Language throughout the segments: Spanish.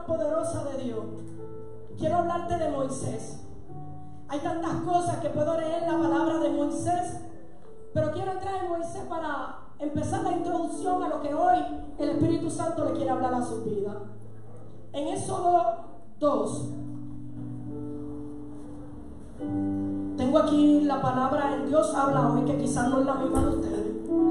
poderosa de Dios, quiero hablarte de Moisés. Hay tantas cosas que puedo leer en la palabra de Moisés, pero quiero entrar en Moisés para empezar la introducción a lo que hoy el Espíritu Santo le quiere hablar a su vida. En Éxodo 2, tengo aquí la palabra en Dios habla hoy, que quizás no es la misma de ustedes,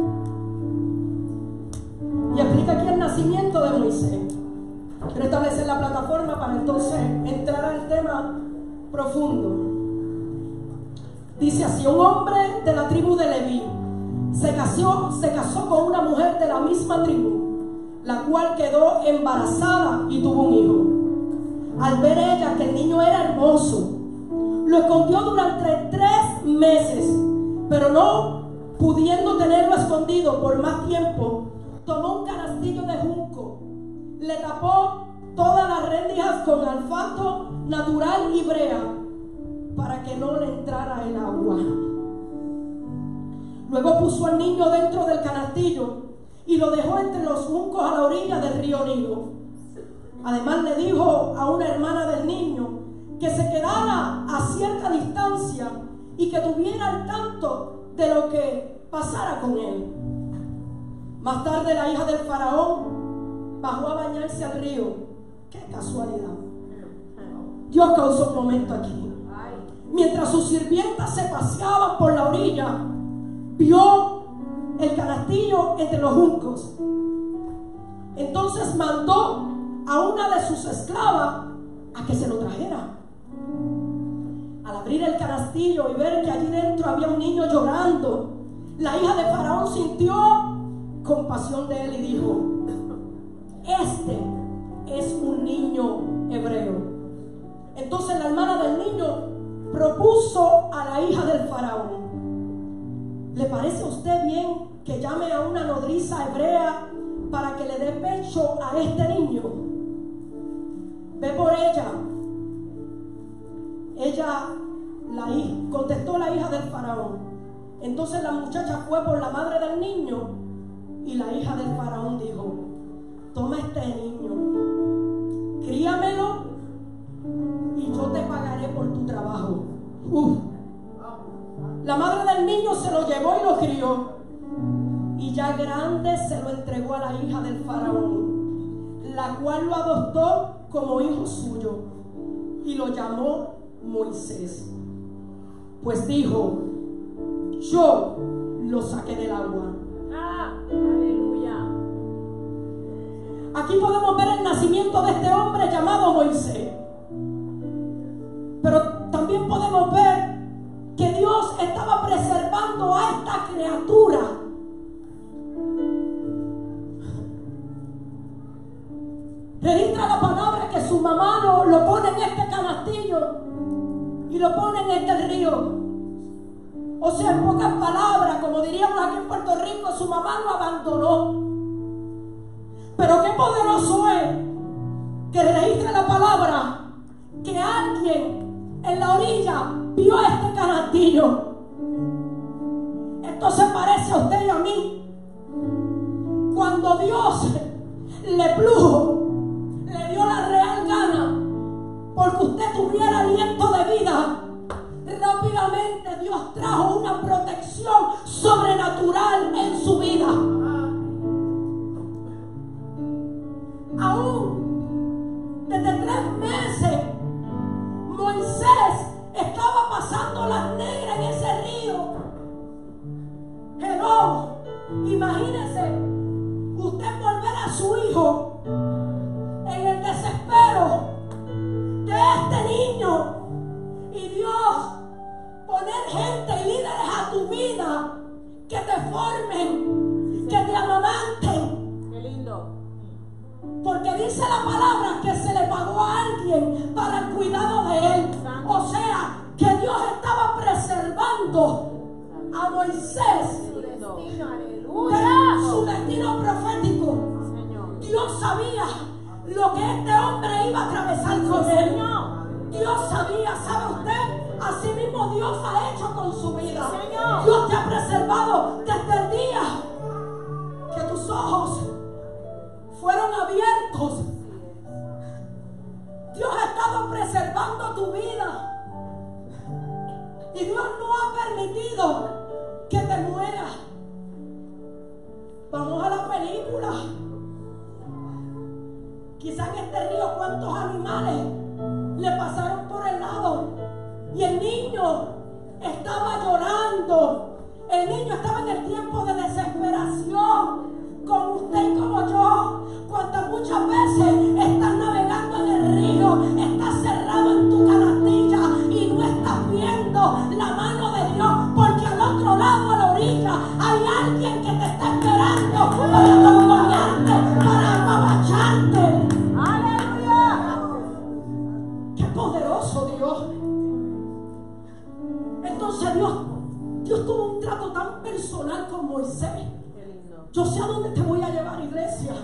y explica aquí el nacimiento de Moisés. Quiero establecer la plataforma para entonces entrar al tema profundo. Dice así: un hombre de la tribu de Leví se casó con una mujer de la misma tribu, la cual quedó embarazada y tuvo un hijo. Al ver ella que el niño era hermoso, lo escondió durante 3 meses, pero no pudiendo tenerlo escondido por más tiempo, tomó un canastillo de junco, le tapó todas las rendijas con alfato natural y brea para que no le entrara el agua. Luego puso al niño dentro del canastillo y lo dejó entre los juncos a la orilla del río Nilo. Además le dijo a una hermana del niño que se quedara a cierta distancia y que tuviera al tanto de lo que pasara con él. Más tarde la hija del faraón bajó a bañarse al río. ¡Qué casualidad! Dios causó un momento aquí. Mientras sus sirvientas se paseaban por la orilla, vio el canastillo entre los juncos. Entonces mandó a una de sus esclavas a que se lo trajera. Al abrir el canastillo y ver que allí dentro había un niño llorando, la hija de Faraón sintió compasión de él y dijo: este es un niño hebreo. Entonces la hermana del niño propuso a la hija del faraón: ¿le parece a usted bien que llame a una nodriza hebrea para que le dé pecho a este niño? Ve por ella. Contestó la hija del faraón. Entonces la muchacha fue por la madre del niño y la hija del faraón dijo: toma este niño, críamelo y yo te pagaré por tu trabajo. La madre del niño se lo llevó y lo crió, y ya grande se lo entregó a la hija del faraón, la cual lo adoptó como hijo suyo y lo llamó Moisés, pues dijo: yo lo saqué del agua. Aleluya. Aquí podemos ver el nacimiento de este hombre llamado Moisés, pero también podemos ver que Dios estaba preservando a esta criatura. Registra la palabra que su mamá lo pone en este canastillo y lo pone en este río. O sea, en pocas palabras, como diríamos aquí en Puerto Rico, su mamá lo abandonó. Pero qué poderoso es que registre la palabra que alguien en la orilla vio este canastillo. Esto se parece a usted y a mí. Cuando Dios le plujo, le dio la real gana, porque usted tuviera aliento de vida, rápidamente Dios trajo una protección sobrenatural en su vida. Aún desde 3 meses Moisés estaba pasando las negras en ese río. Hello, imagínese usted volver a su hijo en el desespero de este niño y Dios poner gente y líderes a tu vida que te formen, que te amamanten. Qué lindo. Porque dice la palabra que se le pagó a alguien para el cuidado de él. O sea, que Dios estaba preservando a Moisés de su destino profético. Dios sabía lo que este hombre iba a atravesar con él. Dios sabía, ¿sabe usted? Así mismo Dios ha hecho con su vida. Dios te ha preservado desde el día que tus ojos fueron abiertos esperando que te mueras. Vamos a la película. Quizás en este río cuántos animales le pasaron por el lado y el niño estaba llorando. El niño estaba en el tiempo de desesperación, como usted y como yo. Cuando muchas veces estás navegando en el río, estás cerrado en tu canastilla y no estás viendo la mano de Dios, porque al otro lado, a la orilla, hay alguien que te está esperando para acompañarte, para apapacharte. ¡Aleluya! ¡Qué poderoso Dios! Entonces Dios tuvo un trato tan personal con Moisés. Yo sé a dónde te voy a llevar, iglesia.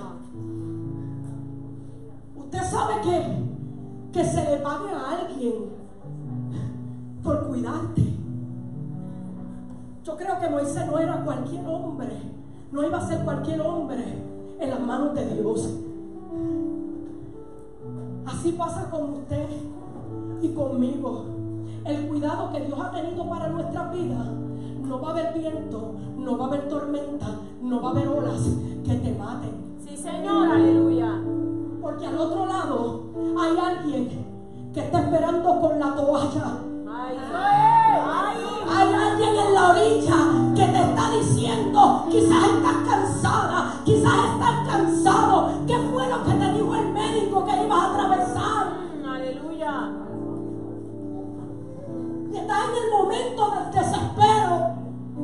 Usted sabe que se le pague a alguien por cuidarte. Yo creo que Moisés no era cualquier hombre, no iba a ser cualquier hombre en las manos de Dios. Así pasa con usted y conmigo. El cuidado que Dios ha tenido para nuestra vida. No va a haber viento, no va a haber tormenta, no va a haber olas que te maten. Sí, Señor, aleluya. Porque al otro lado hay alguien que está esperando con la toalla. Hay alguien en la orilla que te está diciendo, quizás estás cansada, quizás estás cansado. ¿Qué fue lo que te dijo el médico que ibas a atravesar? Aleluya. Y estás en el momento del desespero.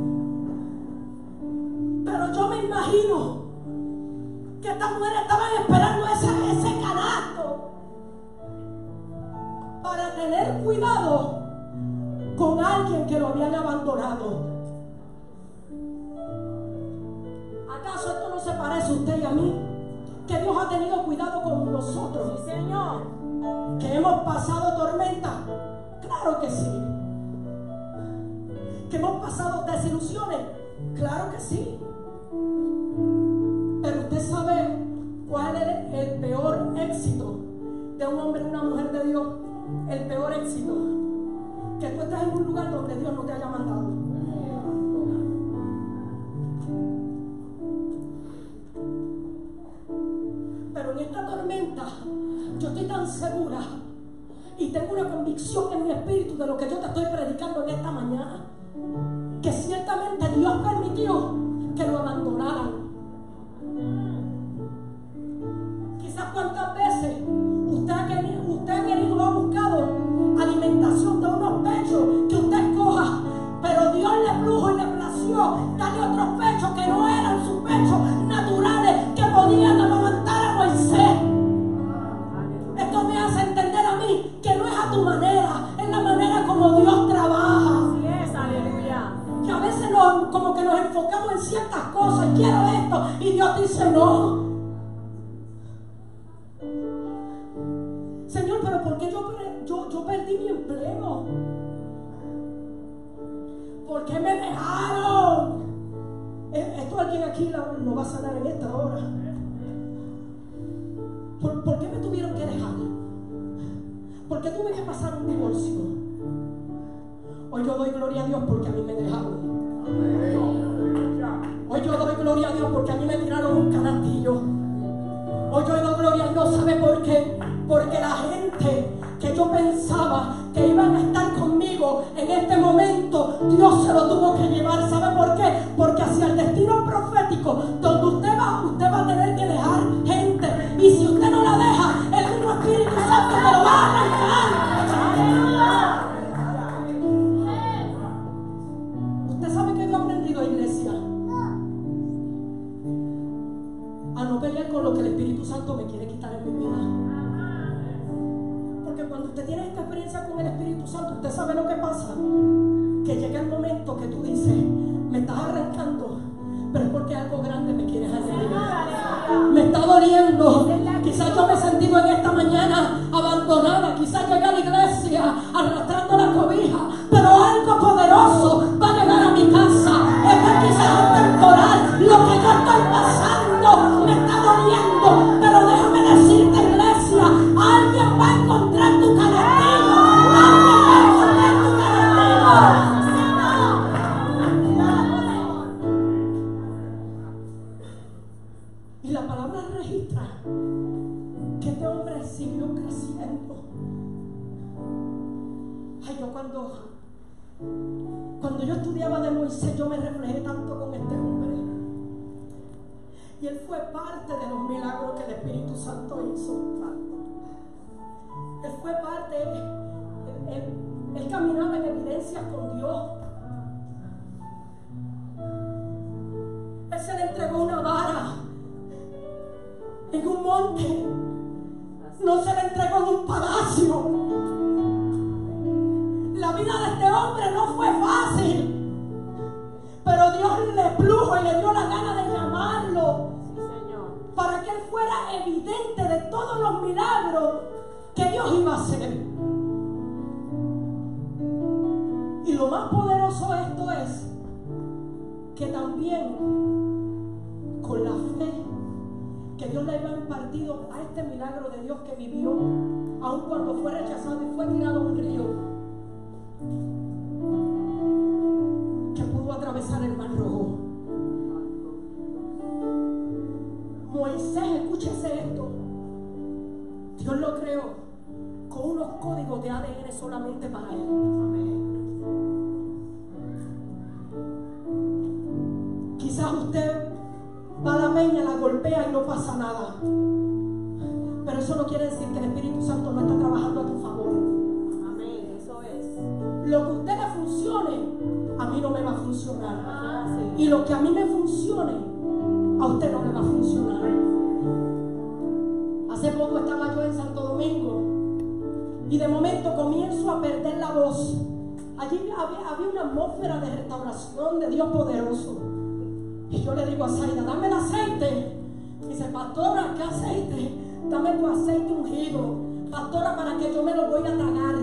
Pero yo me imagino que estas mujeres estaban esperando ese canasto para tener cuidado con alguien que lo habían abandonado. ¿Acaso esto no se parece a usted y a mí? Que Dios ha tenido cuidado con nosotros. Sí, Señor. Que hemos pasado tormenta. Claro que sí. Que hemos pasado desilusiones. Claro que sí. Pero usted sabe cuál es el peor éxito de un hombre y una mujer de Dios. El peor éxito, que tú estás en un lugar donde Dios no te haya mandado. Pero en esta tormenta yo estoy tan segura y tengo una convicción en mi espíritu de lo que yo te estoy predicando en esta mañana, que ciertamente Dios permitió que lo abandonaran. Quizás cuántas veces usted ha querido, ha buscado alimentación de unos pechos que usted coja, pero Dios le plujo y le plació darle otros pechos que no eran sus pechos naturales, que podían amamantar a Moisés. Esto me hace entender a mí que no es a tu manera, es la manera como Dios trabaja. Así es, aleluya. Que a veces como que nos enfocamos en ciertas cosas, quiero esto, y Dios dice no. Señor, pero ¿por qué yo perdí mi empleo? ¿Por qué me dejaron? Esto alguien aquí lo va a sanar en esta hora. ¿Por qué me tuvieron que dejar? ¿Por qué tuve que pasar un divorcio? Hoy yo doy gloria a Dios porque a mí me dejaron. Hoy yo doy gloria a Dios porque a mí me tiraron un canastillo. Hoy yo doy gloria a Dios, ¿sabe por qué? Porque la gente que yo pensaba que iban a estar conmigo en este momento, Dios se lo tuvo que llevar. ¿Sabe por qué? Porque hacia el destino profético, donde usted va a tener que dejar gente. Y si usted no la deja, el mismo Espíritu Santo me lo va a arrancar. Usted sabe que yo he aprendido, iglesia, a no pelear con lo que el Espíritu Santo me quiere quitar en mi vida. Porque cuando usted tiene esta experiencia con el Espíritu Santo, usted sabe lo que pasa, que llega el momento que tú dices, me estás arrancando, pero es porque algo grande me quieres hacer. Me está doliendo. Quizás yo me he sentido en esta mañana abandonada, quizás llegué a la iglesia arrastrando la cobija, pero algo poderoso va a llegar a mi casa. Esto quizás es temporal, lo que yo estoy pasando me está doliendo, pero déjame decirte, iglesia, alguien va a encontrar tu canastillo. Alguien va a encontrar tu canastillo. tremendo. Ay, yo cuando yo estudiaba de Moisés, yo me reflejé tanto con este hombre. Y él fue parte de los milagros que el Espíritu Santo hizo. Él fue parte, él caminaba en evidencia con Dios. Él se le entregó una vara en un monte. No se le entregó en un palacio. La vida de este hombre no fue fácil, pero Dios le plujo y le dio la gana de llamarlo, Sí, Señor. para que él fuera evidente de todos los milagros que Dios iba a hacer. Y lo más poderoso de esto es que también con la fe que Dios le había impartido a este milagro de Dios que vivió, aun cuando fue rechazado y fue tirado a un río, que pudo atravesar el Mar Rojo. Moisés, escúchese esto, Dios lo creó con unos códigos de ADN solamente para él. Quizás usted va a la peña, la golpea y no pasa nada, pero eso no quiere decir que el Espíritu Santo no está trabajando a tu favor. Amén. Eso es. Lo que a usted le funcione, a mí no me va a funcionar. Sí. Y lo que a mí me funcione, a usted no le va a funcionar. Hace poco estaba yo en Santo Domingo y de momento comienzo a perder la voz. Allí había una atmósfera de restauración de Dios poderoso. Y yo le digo a Zaida, dame el aceite. Dice, pastora, ¿qué aceite? Dame tu aceite ungido, pastora, para que yo me lo voy a tragar.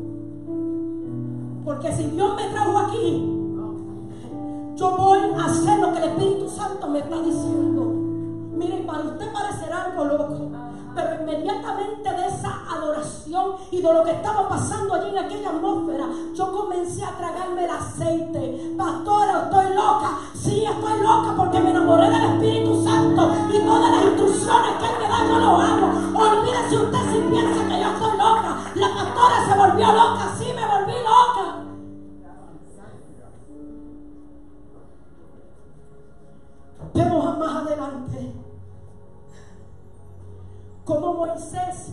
Porque si Dios me trajo aquí, yo voy a hacer lo que el Espíritu Santo me está diciendo. Miren, para usted parecerá algo loco, pero inmediatamente de esa adoración y de lo que estaba pasando allí en aquella atmósfera, yo comencé a tragarme el aceite. Pastora, estoy loca. Sí, estoy loca porque me enamoré del Espíritu Santo y todas las instrucciones que Él me da yo lo hago. Olvídese usted si piensa que yo estoy loca. La pastora se volvió loca. Sí, me volví loca. Vemos más adelante cómo Moisés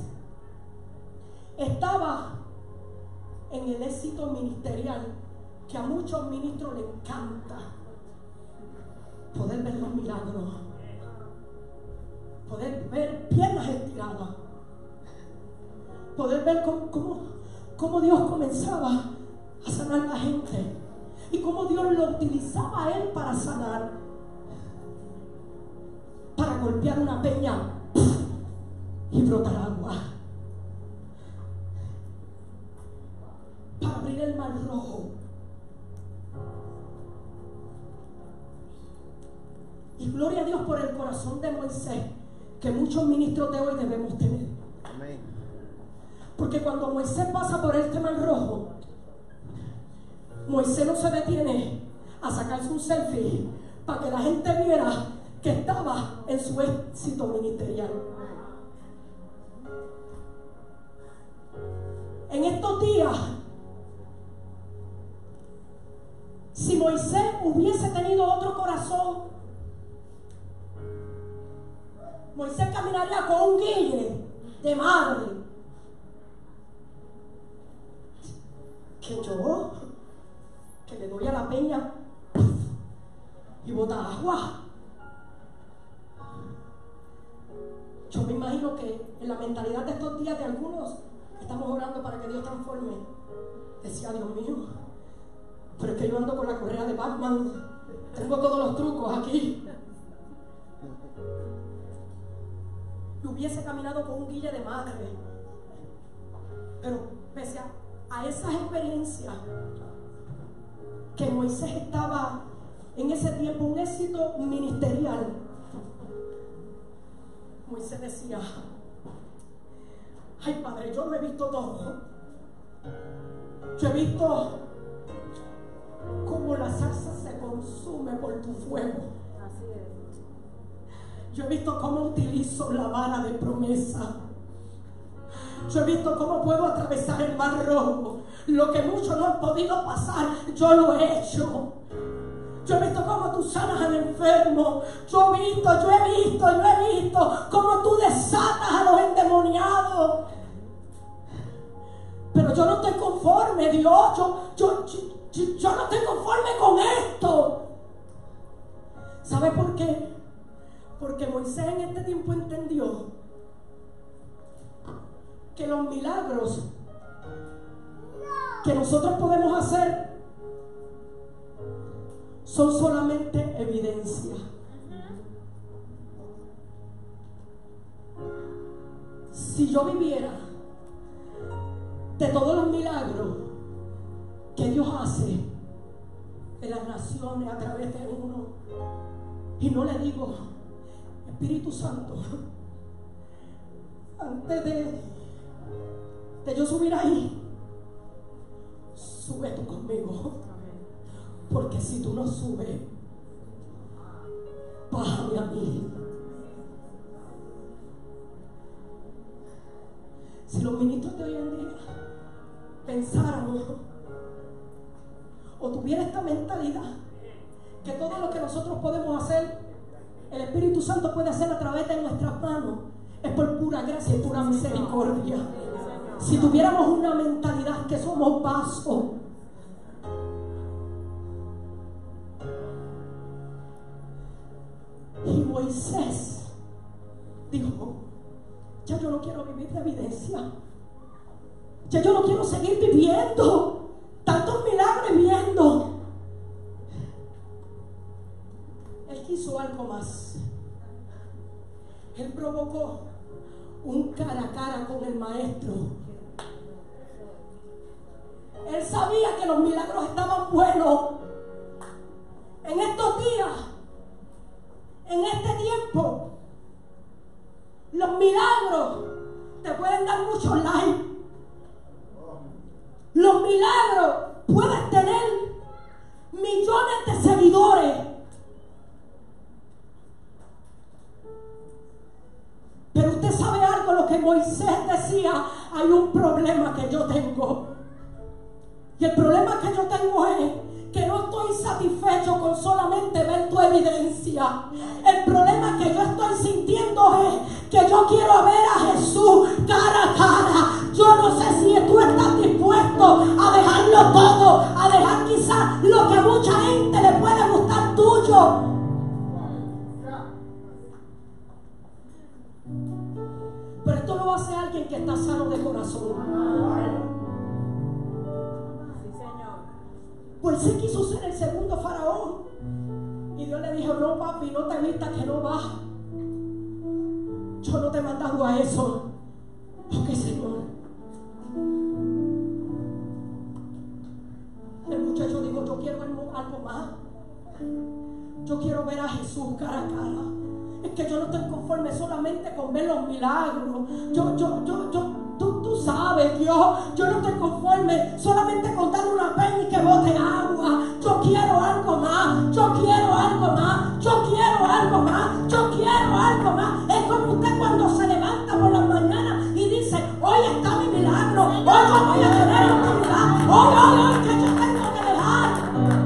estaba en el éxito ministerial, que a muchos ministros les encanta poder ver los milagros, poder ver piernas estiradas, poder ver cómo Dios comenzaba a sanar a la gente y cómo Dios lo utilizaba a él para sanar, para golpear una peña y brotar agua, para abrir el Mar Rojo. Y gloria a Dios por el corazón de Moisés, que muchos ministros de hoy debemos tener. Amén. Porque cuando Moisés pasa por este Mar Rojo, Moisés no se detiene a sacarse un selfie para que la gente viera que estaba en su éxito ministerial. En estos días, si Moisés hubiese tenido otro corazón, Moisés caminaría con un guille de madre. Que yo, que le doy a la peña y bota agua. Yo me imagino que en la mentalidad de estos días de algunos, estamos orando para que Dios transforme, decía, Dios mío, pero es que yo ando con la correa de Batman, tengo todos los trucos aquí. Y hubiese caminado con un guille de madre. Pero pese a esas experiencias, que Moisés estaba en ese tiempo, un éxito ministerial, Moisés decía, ay Padre, yo lo he visto todo. Yo he visto cómo la salsa se consume por tu fuego. Así es. Yo he visto cómo utilizo la vara de promesa. Yo he visto cómo puedo atravesar el mar rojo. Lo que muchos no han podido pasar, yo lo he hecho. Yo he visto cómo tú sanas al enfermo. Yo he visto cómo tú desatas a los endemoniados. Pero yo no estoy conforme, Dios. Yo no estoy conforme con esto. ¿Sabe por qué? Porque Moisés en este tiempo entendió que los milagros que nosotros podemos hacer son solamente evidencia. Si yo viviera de todos los milagros que Dios hace en las naciones a través de uno, y no le digo, Espíritu Santo, antes de yo subir ahí, sube tú conmigo, porque si tú no subes, bájame a mí. Si los ministros de hoy en día pensáramos o tuvieran esta mentalidad, que todo lo que nosotros podemos hacer, el Espíritu Santo puede hacer a través de nuestras manos, es por pura gracia y pura misericordia. Si tuviéramos una mentalidad que somos vasos, y Moisés dijo: ya yo no quiero vivir de evidencia, ya yo no quiero seguir viviendo tantos milagros viendo. Él quiso algo más. Él provocó un cara a cara con el maestro. Él sabía que los milagros estaban buenos. En estos días, en este tiempo, los milagros te pueden dar muchos likes. Los milagros pueden tener millones de seguidores. Pero usted sabe algo, lo que Moisés decía: hay un problema que yo tengo. Y el problema que yo tengo es que no estoy satisfecho con solamente ver tu evidencia. El problema que yo estoy sintiendo es que yo quiero ver a Jesús cara a cara. Yo no sé si tú estás dispuesto a dejarlo todo, a dejar quizás lo que a mucha gente le puede gustar tuyo. Pero esto lo hace alguien que está sano de corazón. Pues se quiso ser el segundo faraón. Y Dios le dijo: no, papi, no te vistas, que no vas. Yo no te he mandado a eso. Ok, Señor. El muchacho dijo: yo quiero algo más. Yo quiero ver a Jesús cara a cara. Es que yo no estoy conforme solamente con ver los milagros. Tú sabes, Dios, yo no estoy conforme solamente con darle una peña y que bote agua. Yo quiero algo más, yo quiero algo más, yo quiero algo más, yo quiero algo más. Es como usted cuando se levanta por las mañanas y dice: hoy está mi milagro, hoy yo voy a tener actividad, hoy que yo tengo que dejar.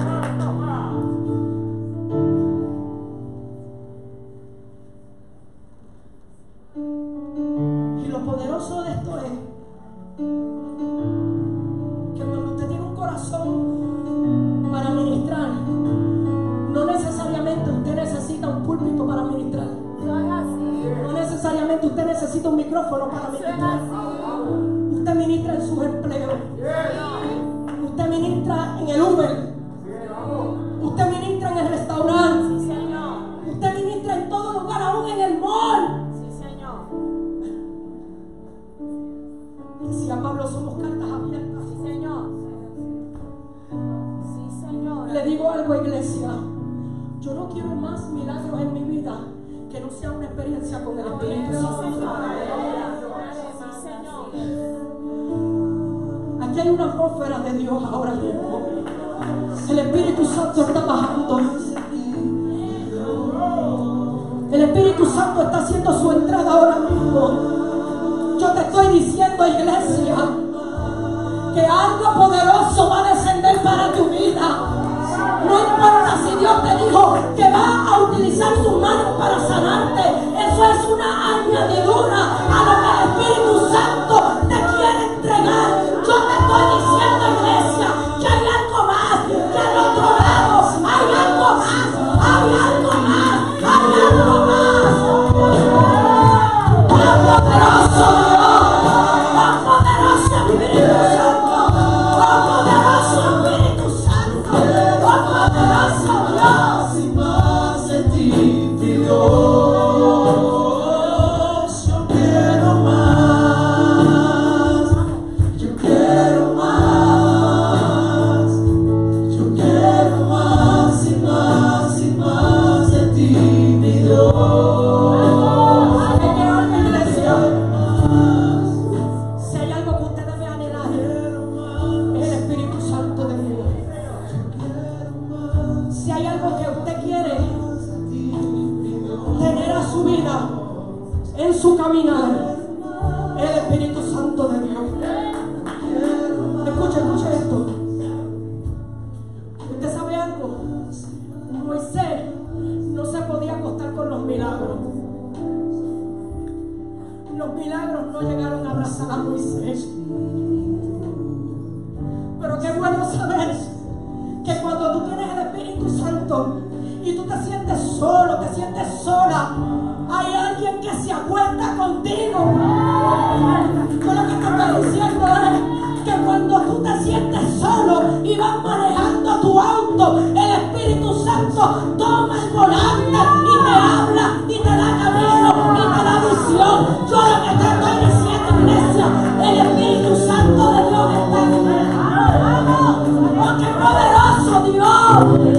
Y lo poderoso de esto es que cuando usted tiene un corazón para ministrar, no necesariamente usted necesita un púlpito para ministrar. No necesariamente usted necesita un micrófono para ministrar. Usted ministra en sus empleos. Usted ministra en el Uber. Usted ministra en el restaurante. Usted ministra en todo lugar, aún en el mall. Decía Pablo: somos cartas abiertas. Sí, Señor. Sí, Señor. Le digo algo, iglesia: yo no quiero más milagros en mi vida que no sea una experiencia con el Espíritu Santo. Sí, Señor. Aquí hay una atmósfera de Dios ahora mismo. El Espíritu Santo está bajando. El Espíritu Santo está haciendo su entrada ahora mismo. Yo te estoy diciendo: Santo, iglesia, que algo poderoso va a descender para tu vida. No importa si Dios te dijo que va a utilizar sus manos para sanarte, eso es una añadidura a lo que el Espíritu Santo te quiere entregar. Yo te estoy diciendo, iglesia, que hay algo más, que al otro lado hay algo más, hay algo más, hay algo más. ¡Oh, poderoso Dios! ¡Oh, poderoso Espíritu Santo! ¡Oh, poderoso Espíritu Santo! ¡Oh, poderoso Dios! Y más de ti, mi Dios, yo quiero más, yo quiero más, yo quiero más y más y más de ti, mi Dios. ¿Sabe qué algo, iglesia? Si hay algo que usted debe anhelar, es el Espíritu Santo de Dios. Si hay algo que usted quiere tener a su vida, en su caminar, es el Espíritu Santo de Dios. Escuche esto. ¿Usted sabe algo? Moisés no se podía acostar con los milagros. Los milagros no llegaron a abrazar a Moisés. Pero qué bueno saber que cuando tú tienes el Espíritu Santo y tú te sientes solo, te sientes sola, hay alguien que se acuesta contigo. Yo lo que te estoy diciendo es que cuando tú te sientes solo y vas manejando tu auto, el Espíritu Santo toma el volante y te habla y te da camino y te da visión. Yo lo que te estoy diciendo, iglesia, el Espíritu Santo de Dios está aquí. ¡Oh, qué poderoso Dios!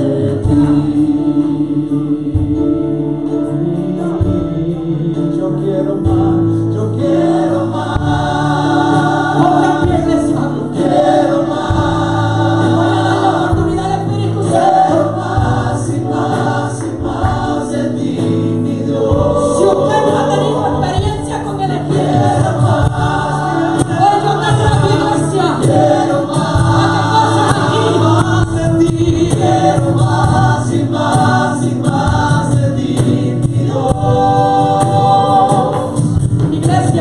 Yo quiero más, yo quiero más, ¡Oh, qué iglesia! quiero Te voy a dar la oportunidad al Espíritu Santo. más y más y más de ti, mi Dios. Si usted no ha tenido experiencia con el Espíritu Santo, hoy yo te traigo, iglesia, Quiero más a que cosas aquí. de ti, quiero más y más y más de ti, mi Dios. Iglesia,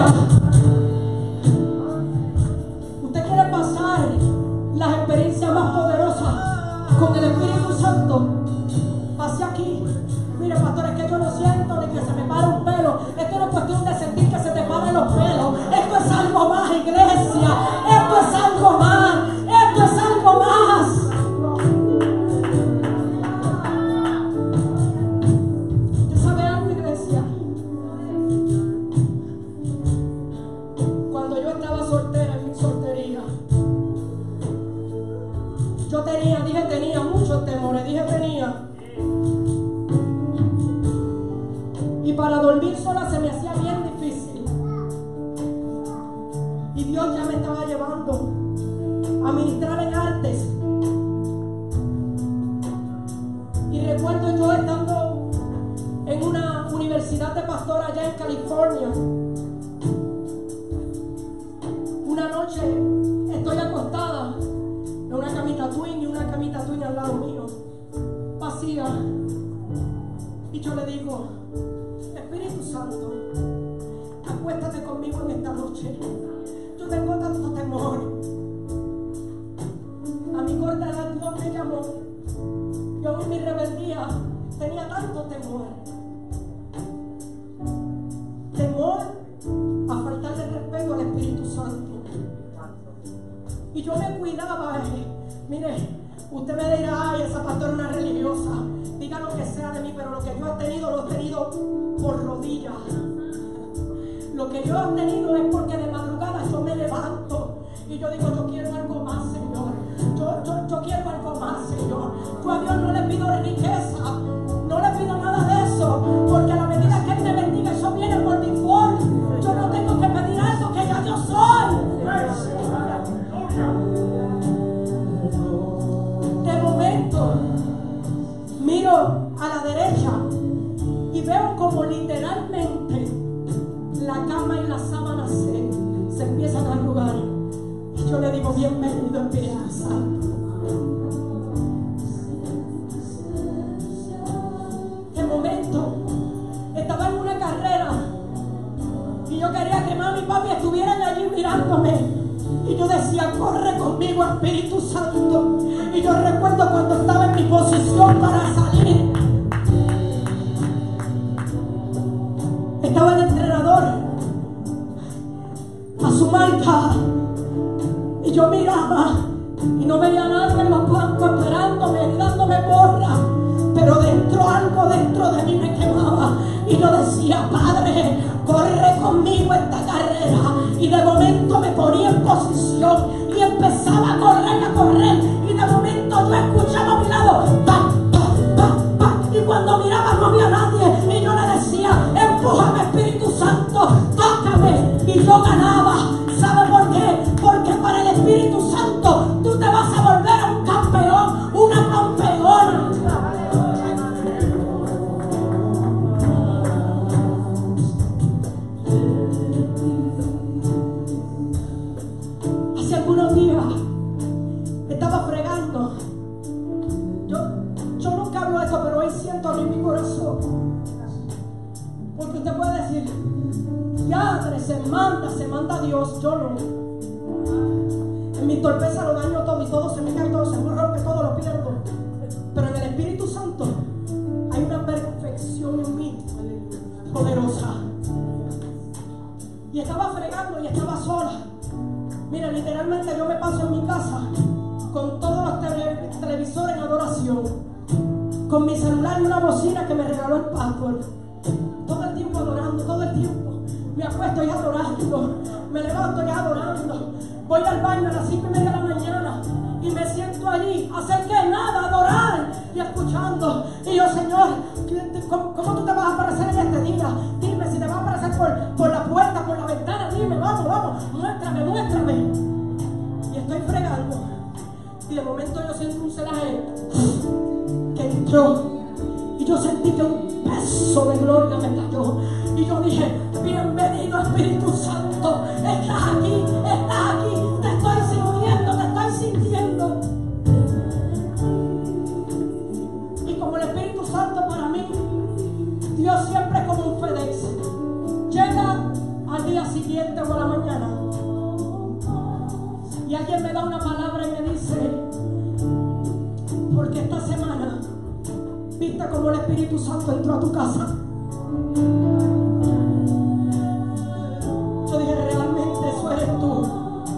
usted quiere pasar las experiencias más poderosas con el Espíritu Santo, pase aquí. Mire, pastor, es que yo no siento ni que se me pare un pelo. Esto no es cuestión de sentir que se te paren los pelos. Esto es algo más, iglesia. Esto es algo más. Esto es algo más. ¿Usted sabe algo, iglesia? Cuando yo estaba soltera en mi soltería, yo tenía muchos temores, y para dormir sola se me hacía bien difícil. Y Dios ya me estaba llevando a ministrar en artes. Y recuerdo yo estando en una universidad de pastor allá en California. Una noche estoy acostada en una camita twin y una camita twin al lado mío, vacía. Y yo le digo: Espíritu Santo, acuéstate conmigo en esta noche. Yo tengo tanto temor. A mi corta edad Dios me llamó. Yo en mi rebeldía tenía tanto temor. Temor a faltarle respeto al Espíritu Santo. Y yo me cuidaba. Mire, usted me dirá: ay, esa pastora es una religiosa. Diga lo que sea de mí, pero lo que yo he tenido, lo he tenido por rodillas. Lo que yo he tenido es porque de madrugada yo me levanto y yo digo: yo quiero algo más, Señor. Yo quiero algo más, Señor. Yo a Dios no le pido riqueza, no le pido nada de eso, porque a la medida que Él me bendiga, eso viene por default. Yo no tengo que pedir algo que ya yo soy. De momento miro a la derecha y veo como literalmente la cama y la sábana se empiezan empiezan a jugar. Y yo le digo, bienvenido Espíritu Santo. De momento, estaba en una carrera y yo quería que mami y papi estuvieran allí mirándome. Y yo decía, corre conmigo Espíritu Santo. Y yo recuerdo cuando estaba en mi posición para salir, estaba el entrenador a su marca y yo miraba y no veía a nadie en los bancos esperándome y dándome porra, pero algo dentro de mí me quemaba y yo decía, Padre, corre conmigo esta carrera. Y de momento me ponía en posición y empezaba a correr y de momento yo escuchaba a mi lado pa, pa, pa, pa, y cuando miraba no había nadie y yo le decía, empújame Espíritu Santo, tócame, y yo ganaba. ¿Sabe por qué? Porque para el Espíritu Santo tú te vas a volver a un campeón, una campeona. Hace algunos días estaba fregando. Yo nunca hablo de esto, pero hoy siento abrir mi corazón. Porque usted puede decir, Yadre, se manda Dios, yo no. En mi torpeza lo daño todo y todo se me cae, todo se me rompe, todo lo pierdo. Pero en el Espíritu Santo hay una perfección en mí poderosa. Y estaba fregando y estaba sola. Mira, literalmente yo me paso en mi casa con todos los televisores en adoración, con mi celular y una bocina que me regaló el pastor. Todo el tiempo adorando, todo el tiempo. Me acuesto y adorando, me levanto y adorando. Voy al baño a las 5:30 de la mañana y me siento allí a hacer que nada, adorar y escuchando. Y yo, Señor, ¿cómo tú te vas a aparecer en este día? Dime si te vas a aparecer por la puerta, por la ventana. Dime, vamos, muéstrame. Y estoy fregando. Y de momento yo siento un celaje que entró. Y yo sentí que un peso de gloria me cayó. Y yo dije, bienvenido Espíritu Santo. Estás aquí, te estoy sintiendo. Y como el Espíritu Santo para mí, Dios siempre es como un FedEx. Llega al día siguiente o a la mañana. Y alguien me da una palabra y me dice, porque esta semana viste como el Espíritu Santo entró a tu casa. Yo dije, realmente eso eres tú.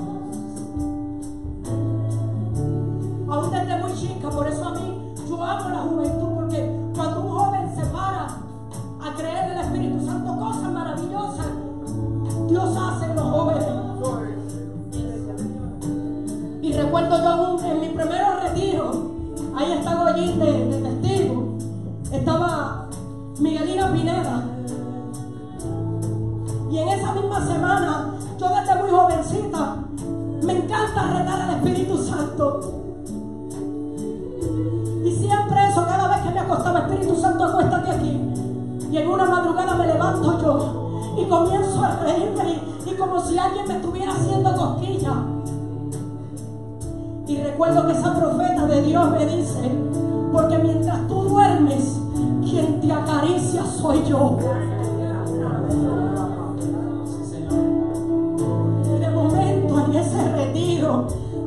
Aún desde muy chica, por eso a mí yo amo la juventud, porque cuando un joven se para a creer en el Espíritu Santo, cosas maravillosas Dios hace en los jóvenes. Y recuerdo yo aún en mi primer retiro, ahí estaba allí de testigo, estaba Miguelina Pineda. Y en esa misma semana, yo desde muy jovencita, me encanta retar al Espíritu Santo. Y siempre eso, cada vez que me acostaba, Espíritu Santo, acuéstate aquí. Y en una madrugada me levanto yo y comienzo a reírme y como si alguien me estuviera haciendo cosquillas. Y recuerdo que esa profeta de Dios me dice, porque mientras tú duermes, quien te acaricia soy yo. Y de momento en ese retiro,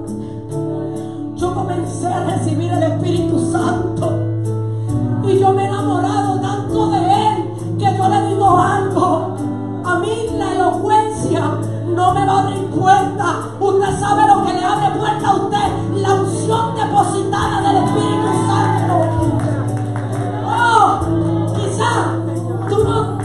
yo comencé a recibir el Espíritu Santo. Y yo me he enamorado tanto de Él que yo le digo algo. A mí la elocuencia no me va a abrir puerta. Usted sabe lo que le abre puerta a usted, la unción depositada del Espíritu Santo. Oh, quizás tú no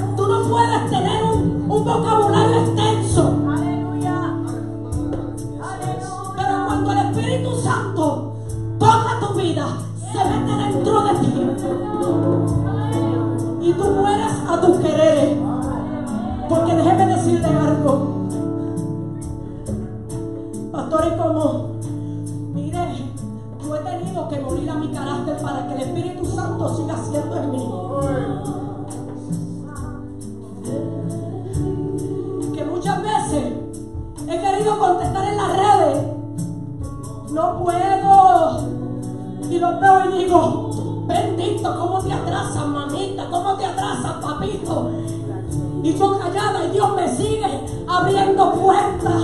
abriendo puertas.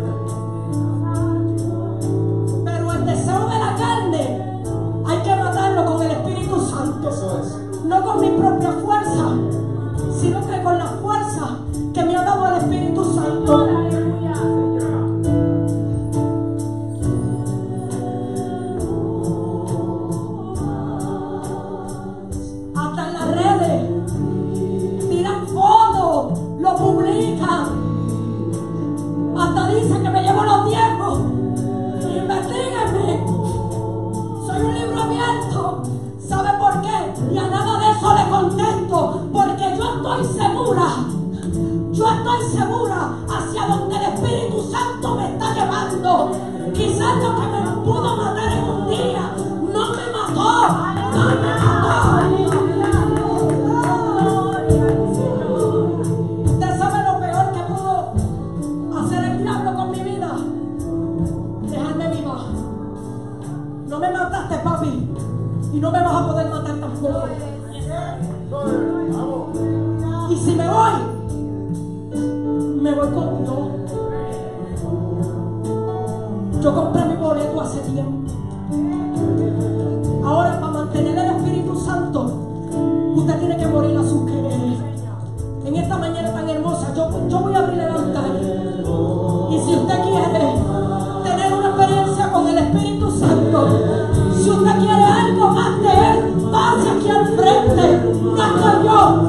Pero el deseo de la carne hay que matarlo con el Espíritu Santo. Eso es. No con mi propia fuerza, sino que con la fuerza que me ha dado el Espíritu Santo. Hasta en las redes tiran fotos, lo publican, hasta dicen que me llevo los diezmos. Investíguenme, soy un libro abierto. ¿Sabe por qué? Y a nada de eso le contesto, porque yo estoy segura hacia donde el Espíritu Santo me está llevando. Quizás lo que me pudo matar en un día no me mató, no me mató. ¿Usted sabe lo peor que pudo hacer el diablo con mi vida? Dejarme viva. No me mataste, papi, y no me vas a poder matar tampoco. Y si me voy contigo. Yo compré mi boleto hace tiempo. Ahora, para mantener el Espíritu Santo, usted tiene que morir a sus quereres. En esta mañana tan hermosa, yo voy a abrir el altar. Y si usted quiere tener una experiencia con el Espíritu Santo, si usted quiere algo más de Él, pase aquí al frente. No estoy yo,